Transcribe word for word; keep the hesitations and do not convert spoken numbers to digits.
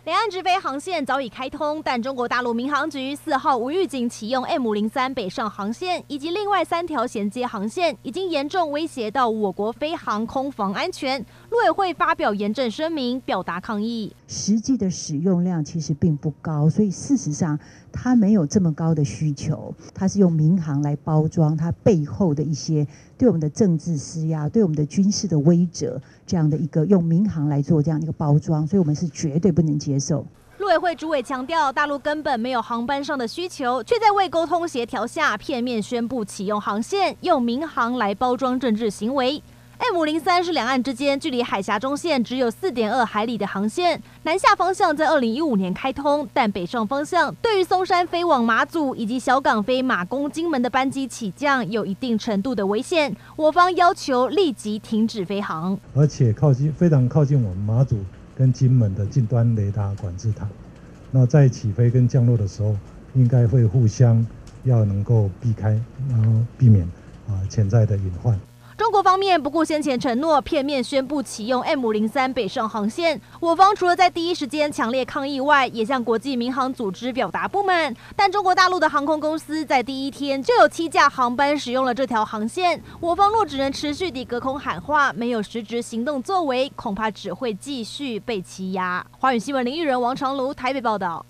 两岸直飞航线早已开通，但中国大陆民航局四号无预警启用 M 零三北上航线，以及另外三条衔接航线，已经严重威胁到我国飞航空防安全。陆委会发表严正声明，表达抗议。 实际的使用量其实并不高，所以事实上它没有这么高的需求。它是用民航来包装它背后的一些对我们的政治施压、对我们的军事的威慑这样的一个用民航来做这样的一个包装，所以我们是绝对不能接受。 陆委会主委强调，大陆根本没有航班上的需求，却在未沟通协调下片面宣布启用航线，用民航来包装政治行为。M 零三是两岸之间距离海峡中线只有 四点二海里的航线，南下方向在二零一五年开通，但北上方向对于松山飞往马祖以及小港飞马公金门的班机起降有一定程度的危险，我方要求立即停止飞航， 而且靠近非常靠近我们马祖跟金门的近端雷达管制塔，那在起飞跟降落的时候，应该会互相要能够避开，然后避免啊潜在的隐患。 中国方面不顾先前承诺，片面宣布启用 M 零三北上航线。我方除了在第一时间强烈抗议外，也向国际民航组织表达不满。但中国大陆的航空公司在第一天就有七架航班使用了这条航线，我方若只能持续地隔空喊话，没有实质行动作为，恐怕只会继续被欺压。华语新闻林育人、王长卢台北报道。